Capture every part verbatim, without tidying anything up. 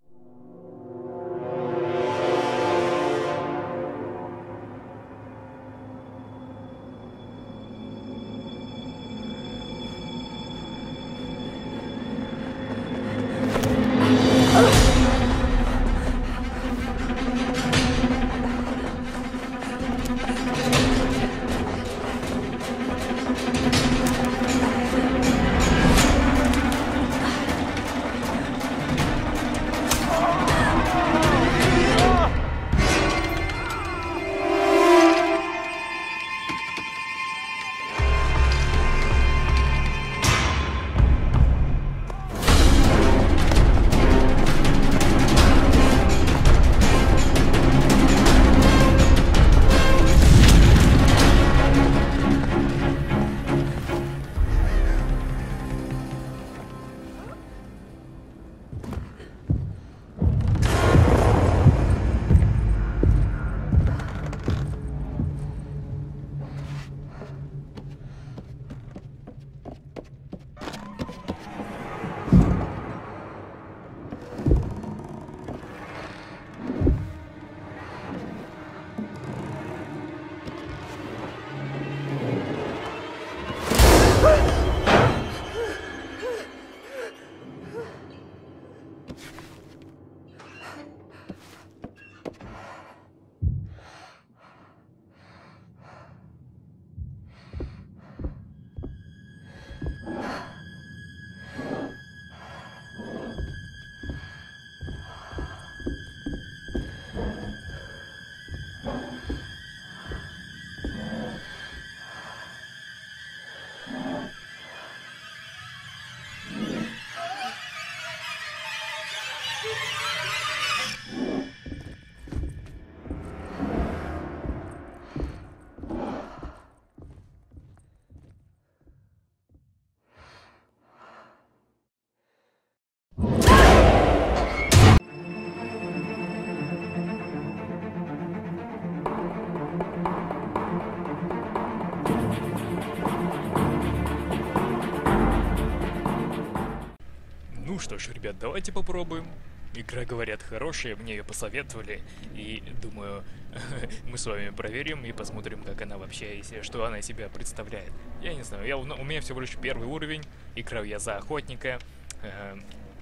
Ну что ж, ребят, давайте попробуем. Игра, говорят, хорошая, мне ее посоветовали, и думаю, мы с вами проверим и посмотрим, как она вообще, что она из себя представляет. Я не знаю, я, у меня всего лишь первый уровень, играю я за охотника, э,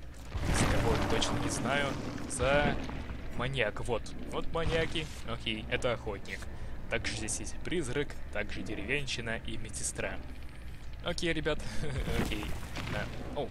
за кого точно не знаю, за маньяка, вот, вот маньяки, окей, это охотник. Также здесь есть призрак, также деревенщина и медсестра. Окей, ребят, окей, о.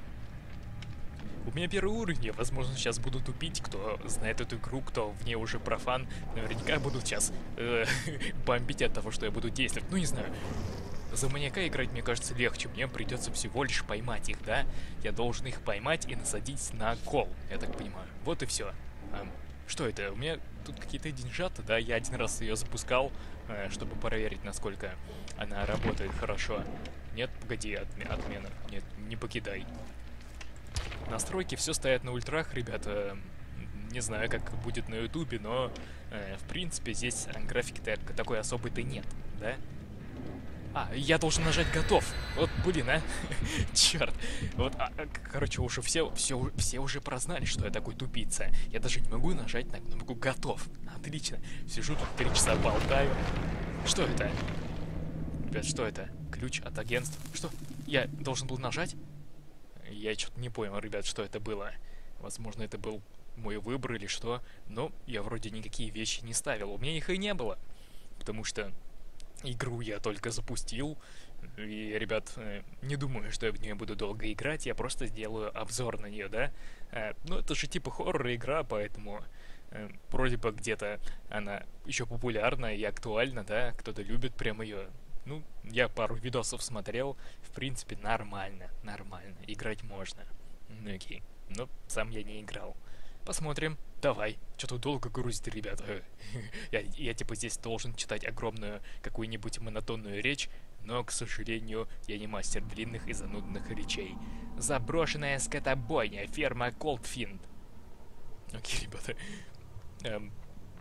У меня первый уровень, я, возможно, сейчас буду тупить, кто знает эту игру, кто в ней уже профан, наверняка будут сейчас э, бомбить от того, что я буду действовать. Ну, не знаю, за маньяка играть, мне кажется, легче, мне придется всего лишь поймать их, да? Я должен их поймать и насадить на кол, я так понимаю. Вот и все. А, что это? У меня тут какие-то деньжата, да? Я один раз ее запускал, э, чтобы проверить, насколько она работает хорошо. Нет, погоди, отме отмена. Нет, не покидай. Настройки все стоят на ультрах, ребята. Не знаю, как будет на ютубе, но э, в принципе здесь графики такой особой-то нет, да? А, я должен нажать готов. Вот, блин, а. Черт. Вот, а, короче, уже все, все, все уже прознали, что я такой тупица. Я даже не могу нажать на кнопку готов. Отлично. Сижу тут три часа болтаю. Что это? Ребят, что это? Ключ от агентства. Что? Я должен был нажать? Я что-то не понял, ребят, что это было. Возможно, это был мой выбор или что. Но я вроде никакие вещи не ставил. У меня их и не было. Потому что игру я только запустил. И, ребят, не думаю, что я в нее буду долго играть. Я просто сделаю обзор на нее, да? Ну, это же типа хоррор-игра, поэтому вроде бы где-то она еще популярна и актуальна, да? Кто-то любит прям ее. Ну, я пару видосов смотрел, в принципе, нормально, нормально, играть можно. Ну, окей, но сам я не играл. Посмотрим, давай, что-то долго грузит, ребята. я, я типа здесь должен читать огромную какую-нибудь монотонную речь, но, к сожалению, я не мастер длинных и занудных речей. Заброшенная скотобойня, ферма Колдфинд. Окей, ребята. Эм,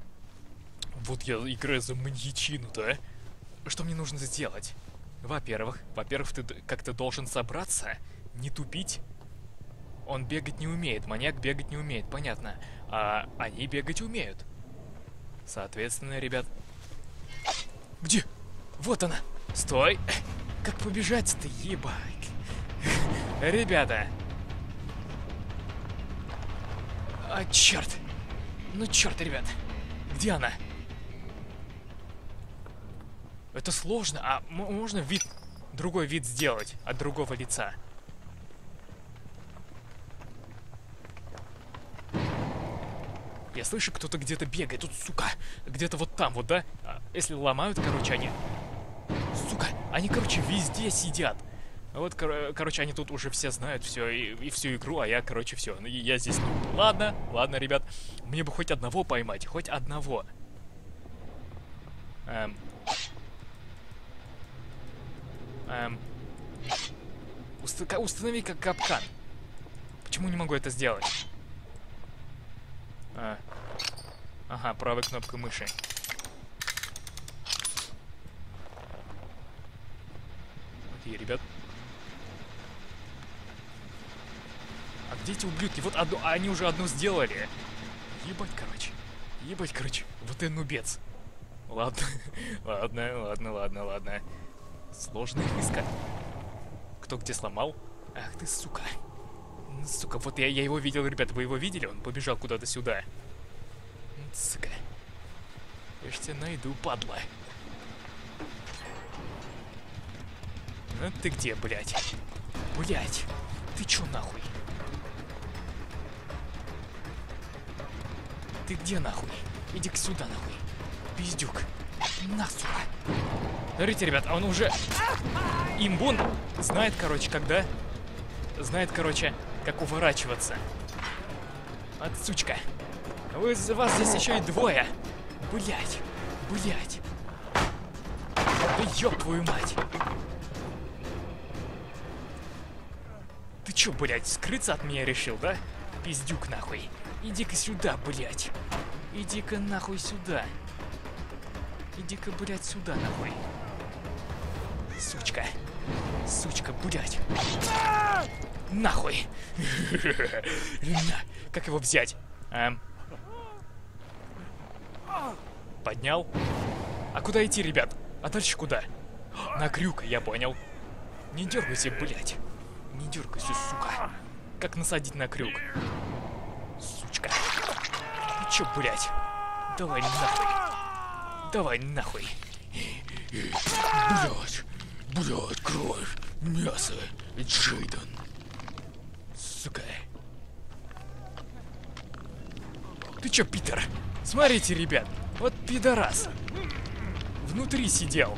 вот я играю за маньячину, да? Что мне нужно сделать? Во-первых, во-первых, ты как-то должен собраться, не тупить. он бегать не умеет, маньяк бегать не умеет, понятно. А они бегать умеют. Соответственно, ребят... Где? Вот она! Стой! Как побежать-то, ебать! Ребята! А, черт! Ну, черт, ребят! Где она? Это сложно, а можно вид... Другой вид сделать от другого лица? Я слышу, кто-то где-то бегает. Тут, сука, где-то вот там вот, да? А если ломают, короче, они... Сука, они, короче, везде сидят. Вот, кор короче, они тут уже все знают все и, и всю игру, а я, короче, все. Ну, я здесь... Ну, ладно, ладно, ребят. Мне бы хоть одного поймать, хоть одного. Эм... Эм... Уст установи как капкан. Почему не могу это сделать? А. Ага, правой кнопкой мыши. Окей, ребят. А где эти ублюдки? Вот одну, а они уже одну сделали. Ебать, короче. Ебать, короче. Вот и нубец. Ладно, ладно, ладно, ладно, ладно. Сложно их искать. Кто где сломал? Ах ты, сука. Сука, вот я, я его видел, ребята, вы его видели? Он побежал куда-то сюда. Сука. Я ж тебя найду, падла. Ну ты где, блядь? Блядь. Ты чё нахуй? Ты где нахуй? Иди-ка сюда нахуй. Пиздюк. На, сука. Смотрите, ребят, он уже... Имбун знает, короче, когда... Знает, короче, как уворачиваться. От сучка. Вы, вас здесь еще и двое. Блять, блять. Да ёб твою мать. Ты чё, блять, скрыться от меня решил, да? Пиздюк нахуй. Иди-ка сюда, блять. Иди-ка нахуй сюда. Иди-ка, блять, сюда нахуй. Сучка. Сучка, блять. Нахуй. Как его взять? Эм. Поднял. А куда идти, ребят? А дальше куда? На крюк, я понял. Не дергайся, блять. Не дергайся, сука. Как насадить на крюк? Сучка. Ты чё, блять? Давай нахуй. Давай нахуй. Блять. Блять, кровь. Мясо. Джейден. Сука. Ты чё, Питер? Смотрите, ребят. Вот пидорас. Внутри сидел.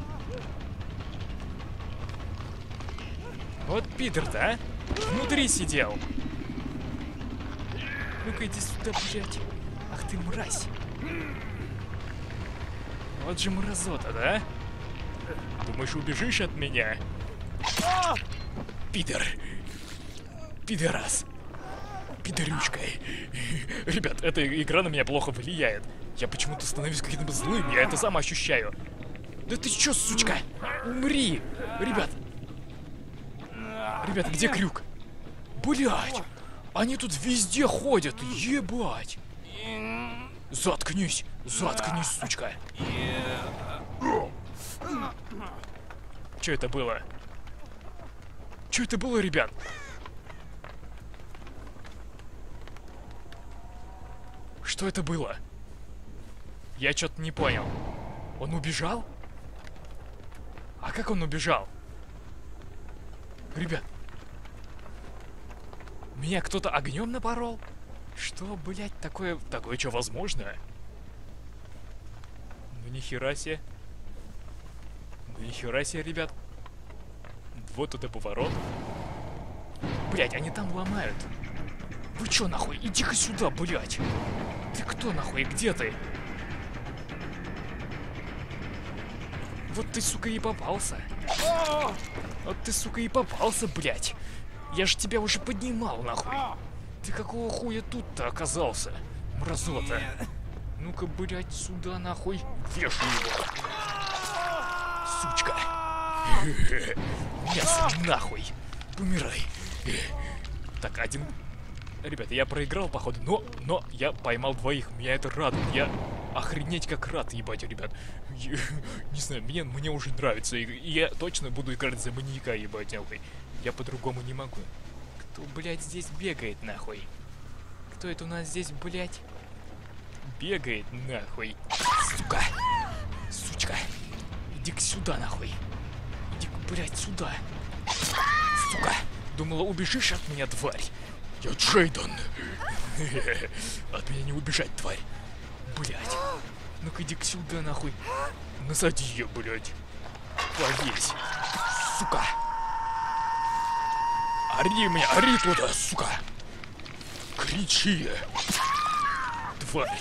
Вот Питер-то, а? Внутри сидел. Ну-ка иди сюда, блядь. Ах ты мразь. Вот же мразота, да? Думаешь, убежишь от меня? Пидор. Пидорас. Пидорючка. Ребят, эта игра на меня плохо влияет. Я почему-то становлюсь каким-то злым, я это сам ощущаю. Да ты чё, сучка? Умри! Ребят. Ребят, где крюк? Блять! Они тут везде ходят, ебать! Заткнись! Заткнись, сучка! Чё это было? Чё это было, ребят? Что это было? Я что-то не понял. Он убежал? А как он убежал? Ребят. Меня кто-то огнем напорол? Что, блядь, такое... Такое что, возможно? Ну нихера себе. Ну нихера себе, ребят. Вот это поворот. Блядь, они там ломают. Вы чё, нахуй? Иди-ка сюда, блядь. Ты кто, нахуй? Где ты? Вот ты, сука, и попался. Вот ты, сука, и попался, блядь. Я же тебя уже поднимал, нахуй. Ты какого хуя тут-то оказался? Мразота. Ну-ка, блядь, сюда, нахуй. Вешай его. Сучка. Мясо, нахуй. Помирай. Так, один... Ребята, я проиграл, походу, но, но я поймал двоих. Меня это радует. Я охренеть как рад, ебать, ребят. Я, не знаю, мне, мне уже нравится. И, и я точно буду играть за маньяка, ебать, нахуй. Я по-другому не могу. Кто, блядь, здесь бегает, нахуй? Кто это у нас здесь, блядь? Бегает, нахуй. Сука. Сучка. Иди-ка сюда, нахуй. Иди-ка, блядь, сюда. Сука. Думала, убежишь от меня, тварь? Я Джейден. От меня не убежать, тварь. Блядь. Ну-ка иди-ка сюда, нахуй. Насади ее, блядь. Повесь. Сука. Ори меня, ори туда, сука. Кричи. Тварь.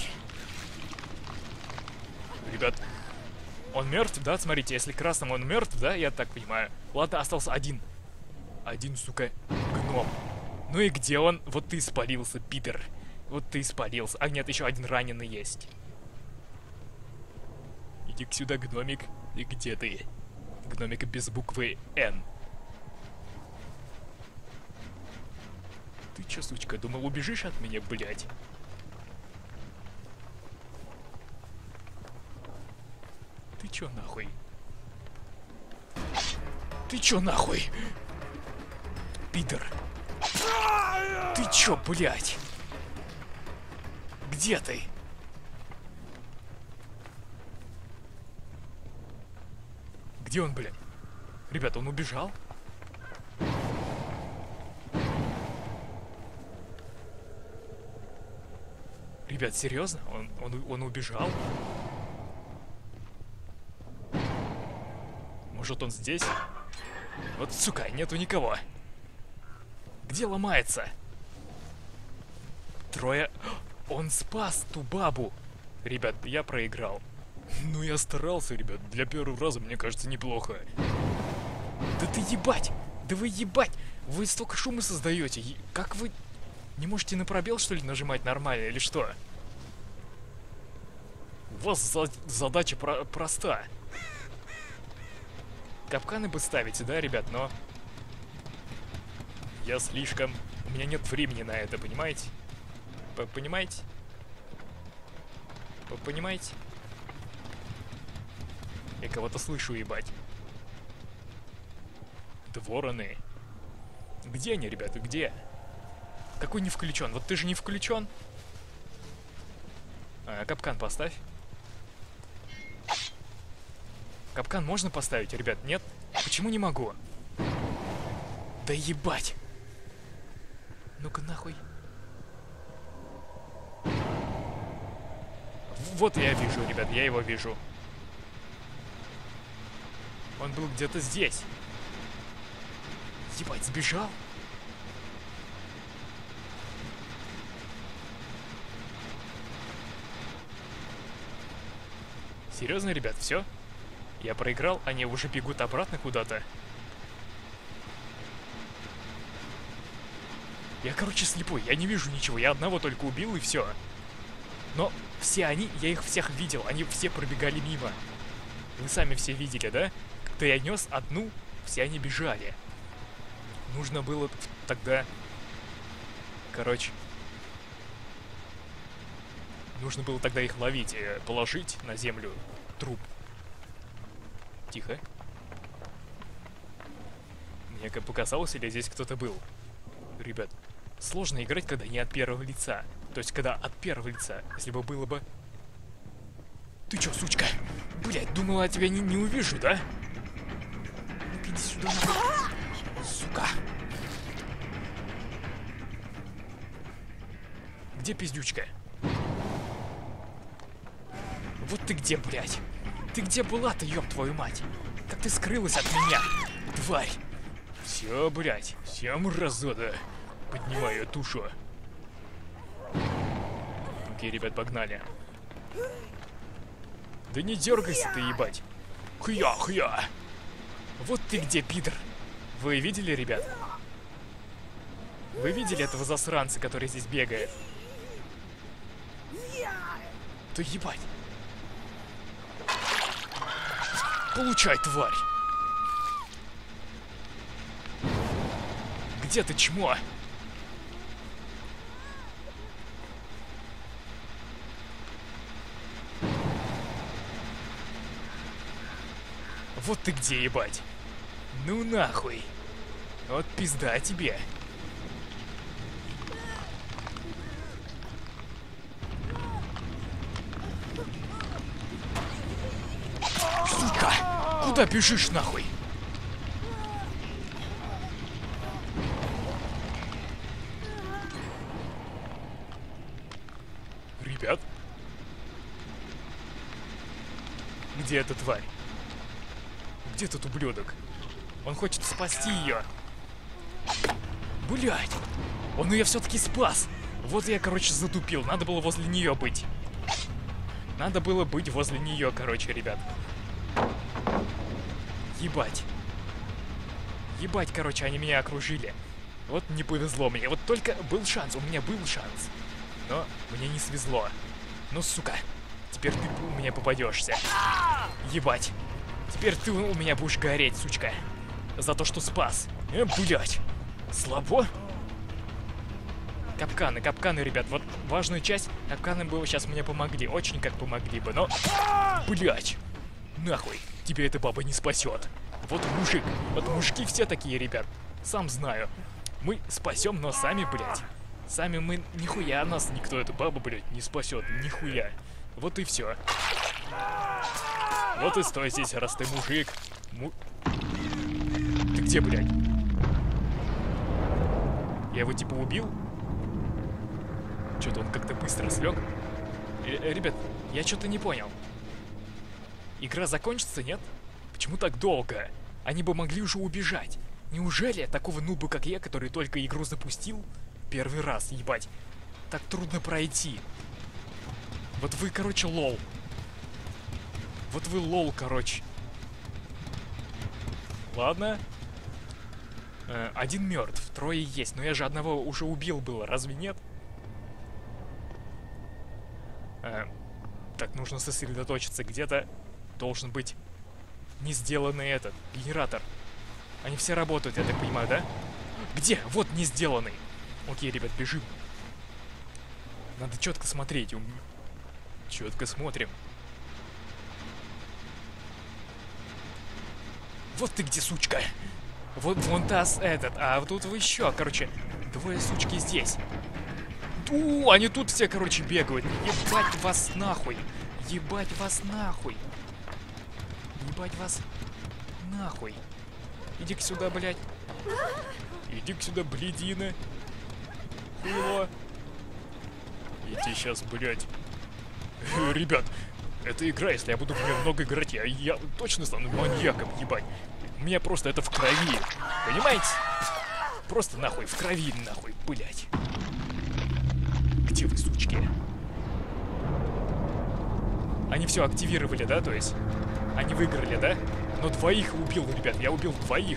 Ребят, он мертв, да? Смотрите, если красным он мертв, да? Я так понимаю. Ладно, остался один. Один, сука, гном. Ну и где он? Вот ты спалился, Питер. Вот ты спалился. А нет, еще один раненый есть. Иди сюда, гномик. И где ты? Гномик без буквы Н. Ты че, сучка, думал, убежишь от меня, блядь? Ты чё нахуй? Ты чё нахуй? Питер. Ты чё, блядь? Где ты? Где он, блядь? Ребята, он убежал? Ребят, серьезно? Он, он, он убежал? Может, он здесь? Вот, сука, нету никого. Где ломается? Трое... Он спас ту бабу. Ребят, я проиграл. Ну, я старался, ребят. Для первого раза, мне кажется, неплохо. Да ты ебать! Да вы ебать! Вы столько шума создаете. Как вы... Не можете на пробел, что ли, нажимать нормально, или что? У вас за... задача про... проста. Капканы бы ставите, да, ребят, но... Я слишком... У меня нет времени на это, понимаете? П понимаете? П понимаете? Я кого-то слышу, ебать. Да вороны. Где они, ребята, где? Какой не включен? Вот ты же не включен. А, капкан поставь. Капкан можно поставить, ребят? Нет? Почему не могу? Да ебать! Ну-ка нахуй. Вот я вижу, ребят, я его вижу. Он был где-то здесь. Ебать, сбежал? Серьезно, ребят, все? Я проиграл, они уже бегут обратно куда-то. Я, короче, слепой, я не вижу ничего, я одного только убил и все. Но все они, я их всех видел, они все пробегали мимо. Вы сами все видели, да? Когда я нес одну, все они бежали. Нужно было тогда... Короче... Нужно было тогда их ловить, положить на землю труп. Тихо. Мне как показалось, или здесь кто-то был. Ребят, сложно играть, когда не от первого лица. То есть, когда от первого лица. Если бы было бы... Ты чё, сучка? Блядь, думала, я тебя не, не увижу, да? Ну-ка, иди сюда, нахуй. Сука. Где пиздючка? Вот ты где, блядь? Ты где была-то, ёб твою мать? Как ты скрылась от меня, тварь? Все, блядь, всем разода. Поднимаю тушу. Окей, ребят, погнали. Да не дергайся ты, ебать. Хя, хя. Вот ты где, пидор. Вы видели, ребят? Вы видели этого засранца, который здесь бегает? Да ебать. Получай, тварь. Где ты, чмо? Вот ты где, ебать. Ну нахуй. Вот пизда тебе. Сука! Куда бежишь нахуй? Ребят? Где эта тварь? Где этот ублюдок? Он хочет спасти ее. Блять! Он ее все-таки спас. Вот я, короче, затупил. Надо было возле нее быть. Надо было быть возле нее, короче, ребят. Ебать. Ебать, короче, они меня окружили. Вот не повезло мне. Вот только был шанс, у меня был шанс. Но мне не свезло. Ну, сука. Теперь ты у меня попадешься. Ебать. Теперь ты у меня будешь гореть, сучка. За то, что спас. Э, блять. Слабо? Капканы, капканы, ребят. Вот важную часть капканы бы сейчас мне помогли. Очень как помогли бы, но... Блять. Нахуй. Тебе эта баба не спасет. Вот мужик. Вот мужики все такие, ребят. Сам знаю. Мы спасем, но сами, блять. Сами мы нихуя нас никто эту бабу, блять, не спасет. Нихуя. Вот и все. Вот и стой здесь, раз ты мужик. Му... Ты где, блядь? Я его типа убил? Что-то он как-то быстро слег. Э, ребят, я что-то не понял. Игра закончится, нет? Почему так долго? Они бы могли уже убежать. Неужели такого нуба, как я, который только игру запустил, первый раз, ебать, так трудно пройти? Вот вы, короче, лол. Вот вы лол, короче. Ладно. Э, один мертв, трое есть. Но я же одного уже убил было, разве нет? Э, так, нужно сосредоточиться. Где-то должен быть не сделанный этот генератор. Они все работают, я так понимаю, да? Где? Вот не сделанный. Окей, ребят, бежим. Надо четко смотреть. Четко смотрим. Вот ты где, сучка. Вот вон таз этот. А вот тут вы еще, короче, двое сучки здесь. У, они тут все, короче, бегают. Ебать вас нахуй. Ебать вас нахуй. Ебать вас нахуй. Иди-ка сюда, блядь. Иди-ка сюда, блядина. Хуйло. Я тебе сейчас, блядь. Ребят, эта игра, если я буду в нее много играть, я, я точно стану маньяком, ебать. У меня просто это в крови. Понимаете? Просто нахуй, в крови, нахуй, блядь. Где вы, сучки? Они все активировали, да, то есть? Они выиграли, да? Но двоих убил, ребят, я убил двоих.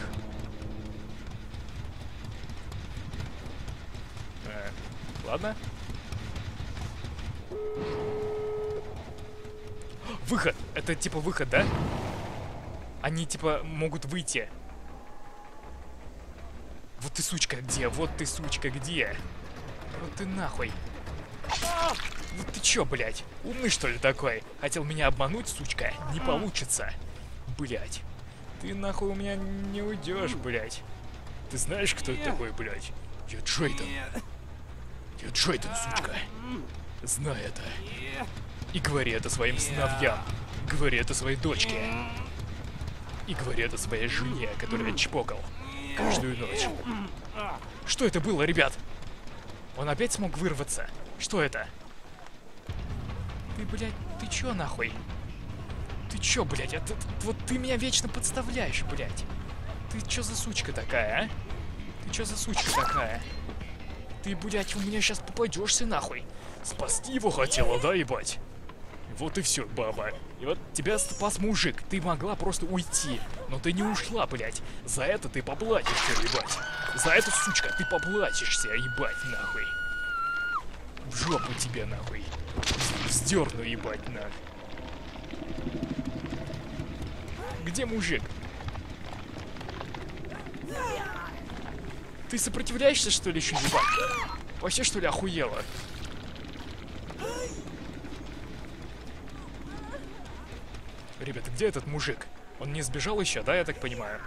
Э, ладно. Выход! Это типа выход, да? Они типа могут выйти. Вот ты, сучка, где? Вот ты, сучка, где? Вот ты нахуй. Вот ты чё, блядь? Умный, что ли, такой? Хотел меня обмануть, сучка? Не получится. Блядь. Ты нахуй у меня не уйдешь, блядь. Ты знаешь, кто это такой, блядь? Я Джейден. Я Джейден, сучка. Знай это. И говори это своим сыновьям. Говори это своей дочке. И говори это своей жене, которую я чпокал каждую ночь. Что это было, ребят? Он опять смог вырваться? Что это? Ты, блядь, ты чё нахуй? Ты чё, блядь? А ты, вот ты меня вечно подставляешь, блядь. Ты чё за сучка такая, а? Ты чё за сучка такая? Ты, блядь, у меня сейчас попадешься нахуй. Спасти его хотела, да, ебать? Вот и все, баба. И вот тебя спас мужик. Ты могла просто уйти. Но ты не ушла, блядь. За это ты поплатишься, ебать. За это, сучка, ты поплатишься, ебать, нахуй. В жопу тебе, нахуй. Вздерну, ебать, нахуй. Где мужик? Ты сопротивляешься, что ли, еще, ебать? Вообще, что ли, охуела? Ребята, где этот мужик? Он не сбежал еще, да, я так понимаю?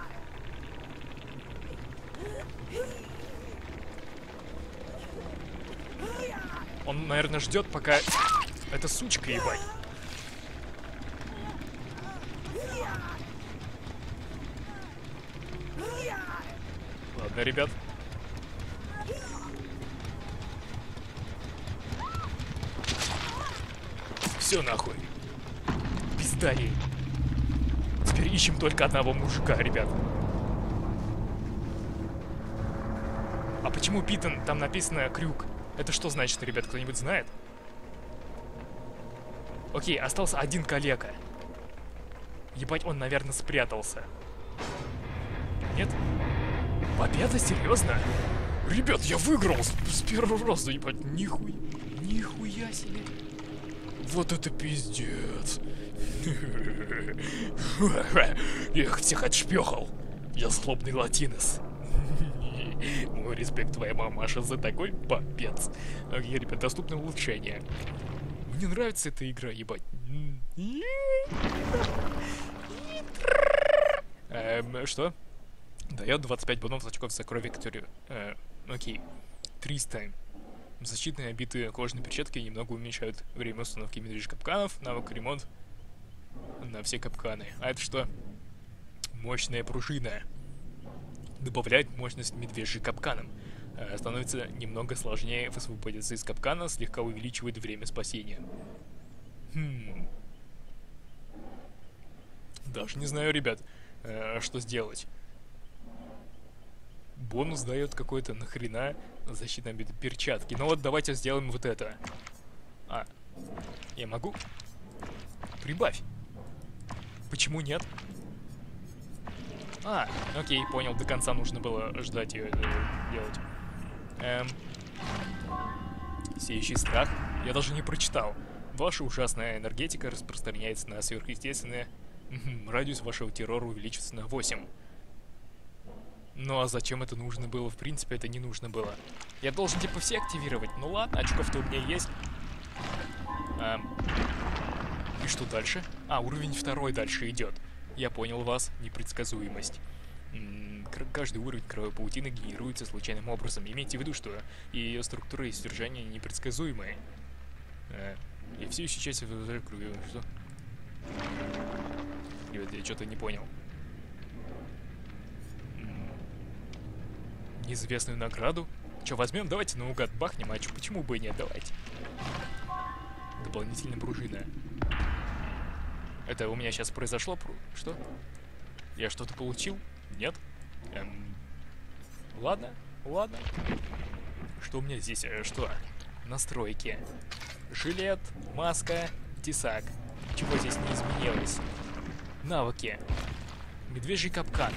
Он, наверное, ждет, пока... Это сучка, ебать. Ладно, ребят. Все нахуй. Пизда ей. Теперь ищем только одного мужика, ребят. А почему Питон? Там написано крюк. Это что значит, ребят, кто-нибудь знает? Окей, остался один калека. Ебать, он, наверное, спрятался. Нет? Победа? Серьезно? Ребят, я выиграл с, с первого раза, ебать. Нихуя. Нихуя себе. Вот это пиздец. Я их всех отшпёхал. Я злобный латинос. Мой респект твоя мамаша за такой попец. Окей, ребят, доступно улучшение. Мне нравится эта игра, ебать. Эм, что? Дает двадцать пять бонусов очков за кровь Викторию. Э, окей. триста. Защитные обитые кожаные перчатки немного уменьшают время установки медвежьих капканов. Навык ремонт на все капканы. А это что? Мощная пружина. Добавляет мощность медвежьим капканам. Э, становится немного сложнее высвободиться из капкана, слегка увеличивает время спасения. Хм. Даже не знаю, ребят, э, что сделать. Бонус дает какой-то нахрена защитные перчатки. Ну вот давайте сделаем вот это. А, я могу? Прибавь. Почему нет? А, окей, понял, до конца нужно было ждать ее э, делать. Эм. Сеющий страх. Я даже не прочитал. Ваша ужасная энергетика распространяется на сверхъестественное. Радиус вашего террора увеличится на восемь. Ну а зачем это нужно было? В принципе, это не нужно было. Я должен типа все активировать. Ну ладно, очков-то у меня есть. Эм. И что дальше? А, уровень второй дальше идет. Я понял вас. Непредсказуемость. М-м, каждый уровень кровавой паутины генерируется случайным образом. Имейте в виду, что ее структура и содержание непредсказуемые. Э, я все еще часть крови. Что? Ребят, я что-то не понял. Неизвестную награду. Че, возьмем? Давайте наугад бахнем, а чё, почему бы и нет? Давайте. Дополнительная пружина. Это у меня сейчас произошло? Что? Я что-то получил? Нет? Эм... Ладно, ладно. Что у меня здесь? Что? Настройки. Жилет, маска, тесак. Чего здесь не изменилось? Навыки. Медвежий капкан.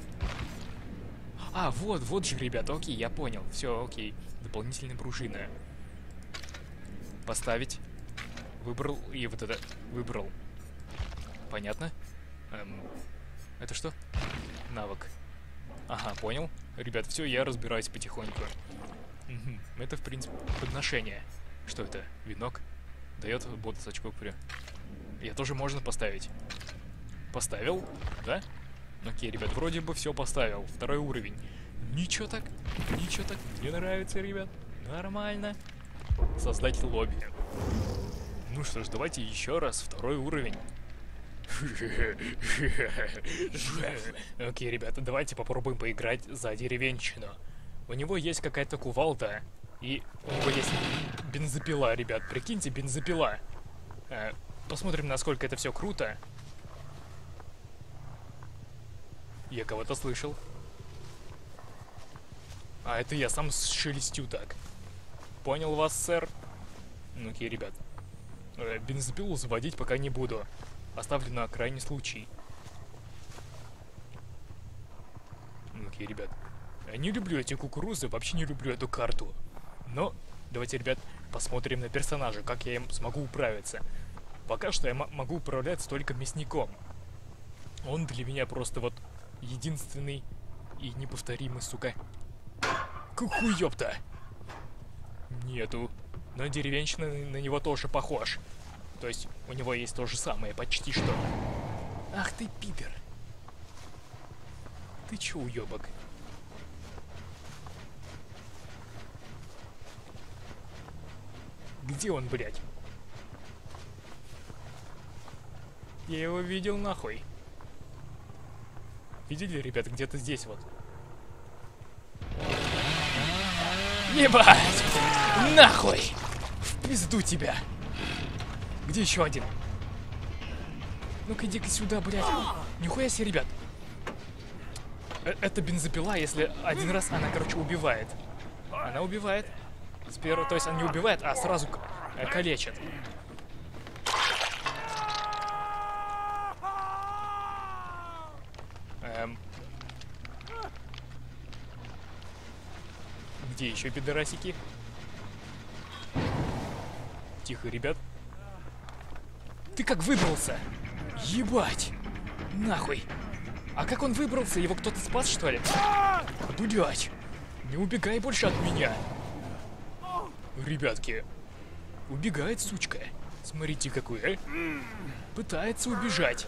А, вот, вот же, ребята, окей, я понял. Все, окей. Дополнительная пружина. Поставить. Выбрал и вот это выбрал. Понятно? Эм, это что? Навык. Ага, понял. Ребят, все, я разбираюсь потихоньку. Угу. Это, в принципе, подношение. Что это? Венок? Дает бонус очков при. Я тоже можно поставить. Поставил? Да? Окей, ребят, вроде бы все поставил. Второй уровень. Ничего так, ничего так. Мне нравится, ребят. Нормально. Создатель лобби. Ну что ж, давайте еще раз. Второй уровень. Окей, ребята, давайте попробуем поиграть за деревенщину. У него есть какая-то кувалда. И у него есть бензопила, ребят. Прикиньте, бензопила. Посмотрим, насколько это все круто. Я кого-то слышал. А, это я сам шелестю так. Понял вас, сэр? Ну, окей, ребят. Э, бензопилу заводить пока не буду. Оставлю на крайний случай. Ну, окей, ребят. Я не люблю эти кукурузы, вообще не люблю эту карту. Но давайте, ребят, посмотрим на персонажа, как я им смогу управиться. Пока что я могу управляться только мясником. Он для меня просто вот единственный и неповторимый, сука. Какой ёпта! Нету. Но деревенщина на него тоже похож. То есть у него есть то же самое, почти что. Ах ты, пидор. Ты чё, уёбок? Где он, блядь? Я его видел, нахуй. Видели, ребят, где-то здесь вот. Ебать! Нахуй! В пизду тебя! Где еще один? Ну-ка иди-ка сюда, блядь. Нихуя себе, ребят. Э Это бензопила, если один раз она, короче, убивает. Она убивает. С первого, то есть она не убивает, а сразу калечит. Эм. Где еще пидорасики? Тихо, ребят. Ты как выбрался? Ебать! Нахуй! А как он выбрался? Его кто-то спас, что ли? Блять! Не убегай больше от меня! Ребятки, убегает, сучка. Смотрите, какой, а? Пытается убежать.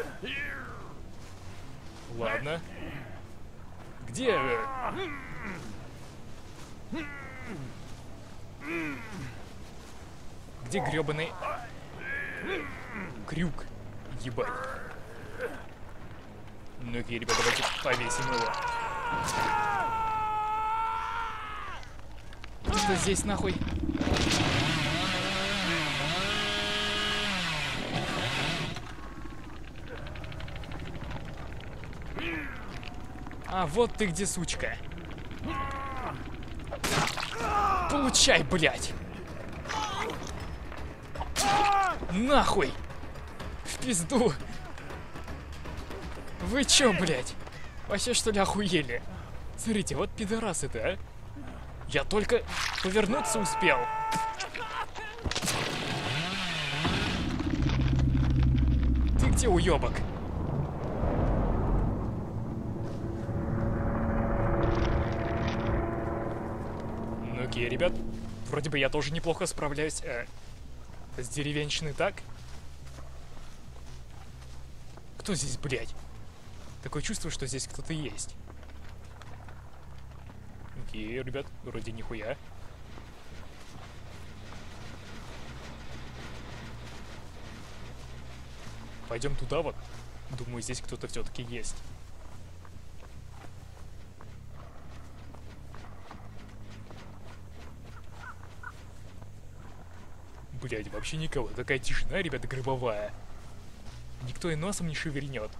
Ладно. Где вы? Где гребаный крюк? Ебать. Ну-ка, ребята, давайте повесим его. Что здесь, нахуй? А, вот ты где, сучка. Получай, блядь. Нахуй. В пизду. Вы чё, блядь? Вообще, что ли, охуели? Смотрите, вот пидорасы-то, а? Я только повернуться успел. Ты где, уёбок? Ну окей, ребят. Вроде бы я тоже неплохо справляюсь э, с деревенщиной, так? Кто здесь, блядь? Такое чувство, что здесь кто-то есть. Окей, ребят, вроде нихуя. Пойдем туда вот. Думаю, здесь кто-то все-таки есть. Блядь, вообще никого. Такая тишина, ребята, гробовая. Никто и носом не шевельнет.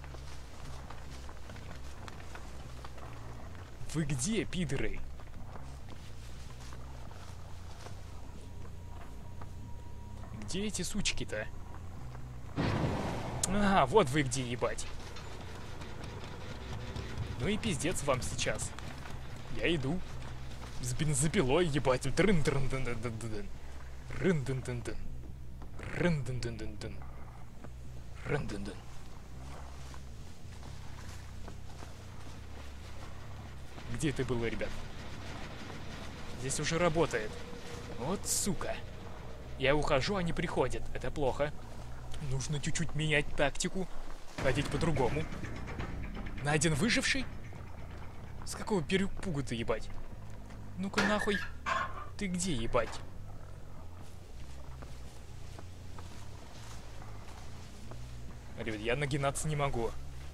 Вы где, пидоры? Где эти сучки-то? А, вот вы где, ебать. Ну и пиздец вам сейчас. Я иду. С бензопилой, ебать. Рын-дын-дын-дын-дын-дын. Рын-дын-дын-дын. Рын-дын-дын-дын-дын. Рын-дын-дын. Где это было, ребят? Здесь уже работает. Вот сука. Я ухожу, они приходят. Это плохо. Нужно чуть-чуть менять тактику. Ходить по-другому. Найден выживший? С какого перепугу-то, ебать? Ну-ка нахуй. Ты где, ебать? Ребят, я нагинаться не могу.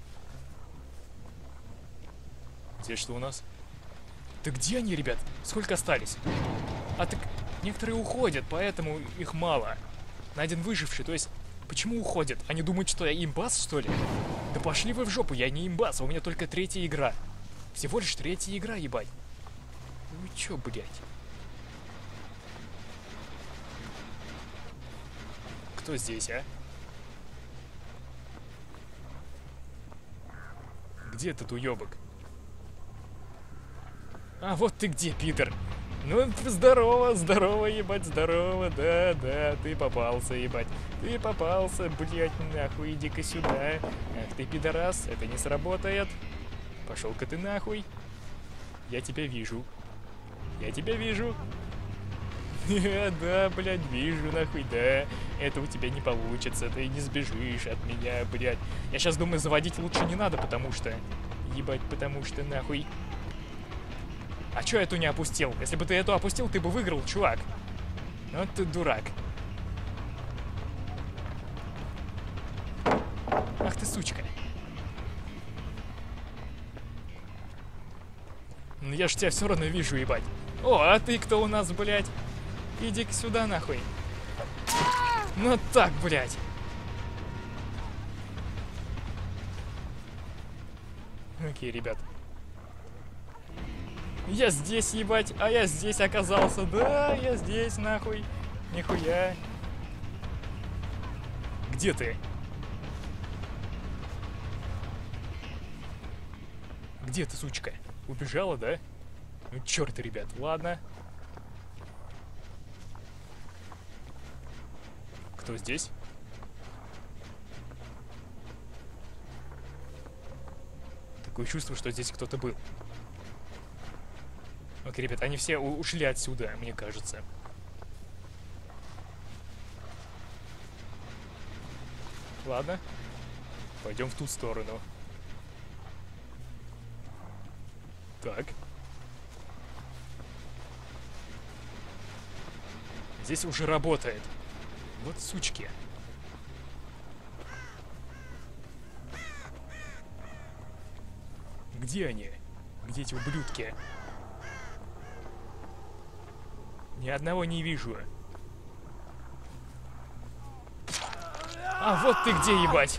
Здесь что у нас? Да где они, ребят? Сколько остались? А так некоторые уходят, поэтому их мало. Найден выживший, то есть... Почему уходят? Они думают, что я имбас, что ли? Да пошли вы в жопу, я не имбас, а у меня только третья игра. Всего лишь третья игра, ебать. Вы чё, блядь? Кто здесь, а? Где этот уёбок? А, вот ты где, пидор. Ну, здорово, здорово, ебать, здорово, да, да, ты попался, ебать. Ты попался, блядь, нахуй, иди-ка сюда. Ах ты, пидорас, это не сработает. Пошел-ка ты нахуй. Я тебя вижу. Я тебя вижу. Да, блядь, вижу, нахуй, да. Это у тебя не получится, ты не сбежишь от меня, блядь. Я сейчас думаю, заводить лучше не надо, потому что ебать, потому что нахуй. А чё я эту не опустил? Если бы ты эту опустил, ты бы выиграл, чувак. Вот ты дурак. Ах ты сучка. Ну я ж тебя все равно вижу, ебать. О, а ты кто у нас, блядь? Иди-ка сюда, нахуй. Ну так, блядь. Окей, ребят. Я здесь, ебать, а я здесь оказался. Да, я здесь, нахуй. Нихуя. Где ты? Где ты, сучка? Убежала, да? Ну, черт, ребят, ладно. Кто здесь? Такое чувство, что здесь кто-то был. Окей, ребят, они все ушли отсюда, мне кажется. Ладно. Пойдем в ту сторону. Так. Здесь уже работает. Вот сучки. Где они? Где эти ублюдки? Ни одного не вижу. А вот ты где, ебать!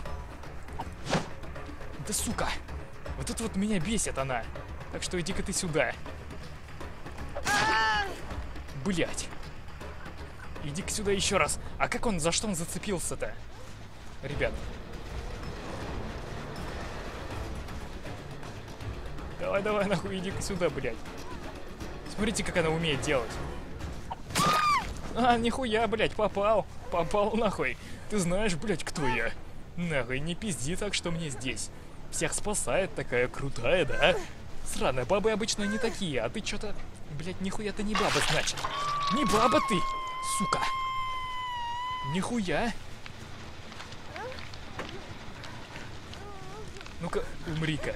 Да сука! Вот это вот меня бесит она. Так что иди-ка ты сюда. Блять. Иди-ка сюда еще раз. А как он, за что он зацепился-то? Ребят. Давай, давай, нахуй, иди-ка сюда, блядь. Смотрите, как она умеет делать. А, нихуя, блядь, попал. Попал, нахуй. Ты знаешь, блядь, кто я? Нахуй, не пизди так, что мне здесь. Всех спасает, такая крутая, да? Сраная, бабы обычно не такие, а ты что-то... Блядь, нихуя ты не баба, значит. Не баба ты, сука. Нихуя. Ну-ка, умри-ка.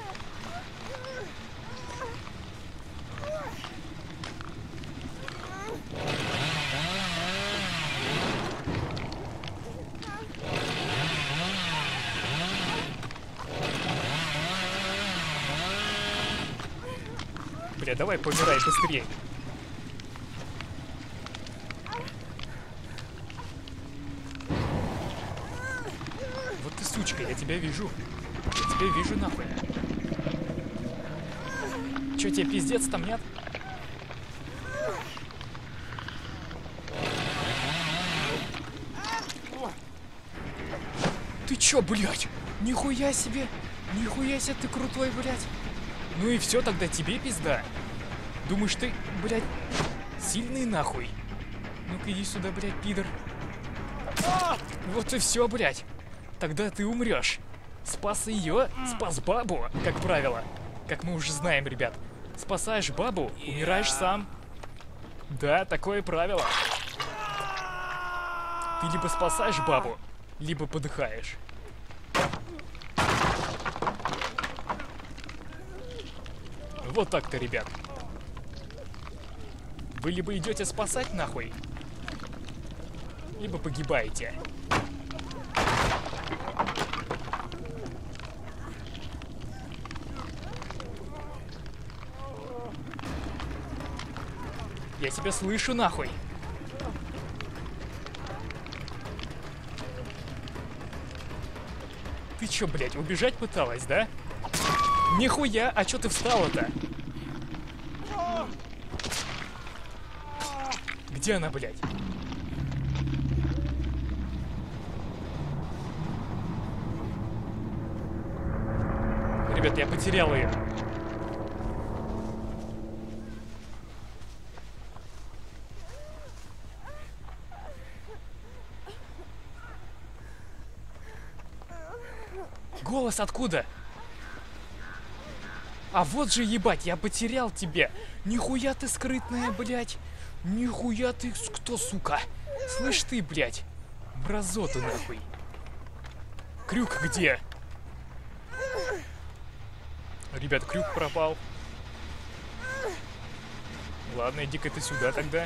Бля, давай помирай быстрее. Вот ты сучка, я тебя вижу. Я тебя вижу, нахуй. Чё, тебе пиздец там, нет? Ты чё, блядь? Нихуя себе! Нихуя себе ты крутой, блядь! Ну и все, тогда тебе пизда. Думаешь, ты, блядь, сильный нахуй? Ну-ка иди сюда, блядь, пидор. Вот и все, блядь. Тогда ты умрешь. Спас ее, спас бабу, как правило. Как мы уже знаем, ребят. Спасаешь бабу, умираешь сам. Да, такое правило. Ты либо спасаешь бабу, либо подыхаешь. Вот так-то, ребят. Вы либо идете спасать нахуй, либо погибаете. Я тебя слышу, нахуй. Ты чё, блядь, убежать пыталась, да? Нихуя, а чё ты встала-то? Где она, блядь? Ребят, я потерял ее. Голос откуда? А вот же, ебать, я потерял тебя. Нихуя ты скрытная, блядь. Нихуя ты кто, сука? Слышь ты, блядь. Мразота, нахуй. Крюк где? Ребят, крюк пропал. Ладно, иди-ка ты сюда тогда.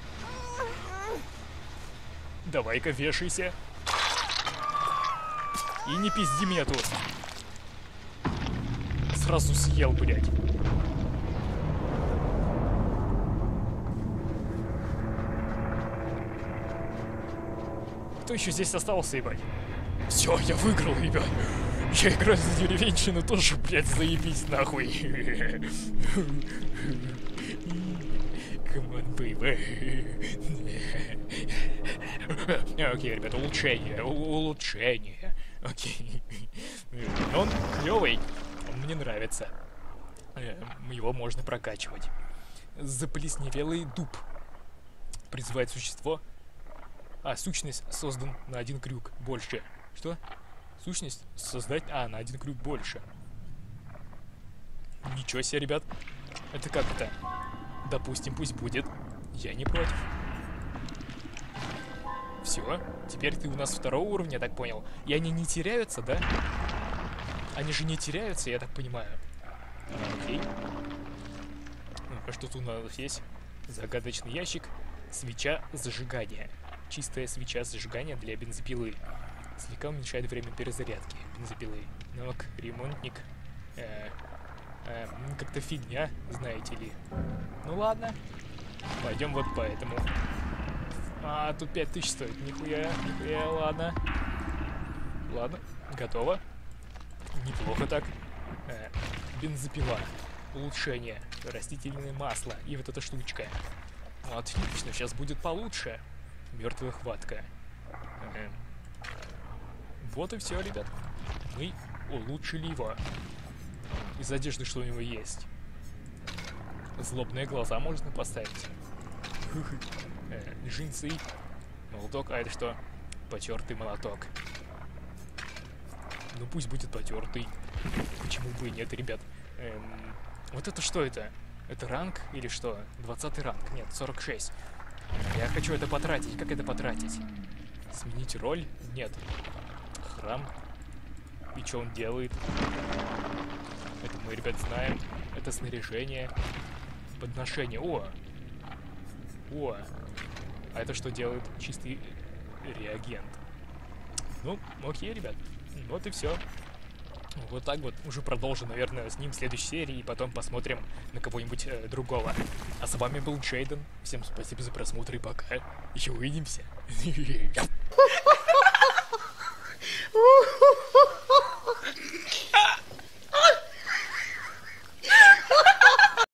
Давай-ка вешайся. И не пизди меня тут. Сразу съел, блядь. Кто еще здесь остался, ебать? Все, я выиграл, ребят. Я играю за деревенщину тоже, блядь, заебись нахуй. Come on, baby. Окей, ребят, улучшение, улучшение. Окей. Он клевый, он мне нравится. Его можно прокачивать. Заплесневелый дуб. Призывает существо. А, сущность создан на один крюк больше. Что? Сущность создать... А, на один крюк больше. Ничего себе, ребят. Это как это? Допустим, пусть будет. Я не против. Все. Теперь ты у нас второго уровня, я так понял. И они не теряются, да? Они же не теряются, я так понимаю. Окей. Ну-ка, что тут у нас есть? Загадочный ящик. Свеча зажигания. Чистая свеча зажигания для бензопилы. Слегка уменьшает время перезарядки бензопилы. Ну, ремонтник. Э, э, как-то фигня, знаете ли. Ну ладно. Пойдем вот по этому. А, тут пять тысяч стоит. Нихуя, нихуя, ладно. Ладно, готово. Неплохо так. Э, бензопила. Улучшение. Растительное масло. И вот эта штучка. Ну, отлично, сейчас будет получше. Мертвая хватка. Э, Вот и все, ребят. Мы улучшили его. Из одежды что у него есть? Злобные глаза можно поставить. Э, джинсы. Молоток. А это что? Потертый молоток. Ну пусть будет потертый. Почему бы и нет, ребят? Эм, вот это что это? Это ранг или что? двадцатый ранг. Нет, сорок шесть. Я хочу это потратить. Как это потратить? Сменить роль? Нет. Храм. И что он делает? Это мы, ребят, знаем. Это снаряжение. Подношение. О! О! А это что делает? Чистый реагент. Ну, окей, ребят. Вот и все. Вот так вот. Уже продолжим, наверное, с ним в следующей серии. И потом посмотрим на кого-нибудь э, другого. А с вами был Джейден. Всем спасибо за просмотр и пока. Еще увидимся.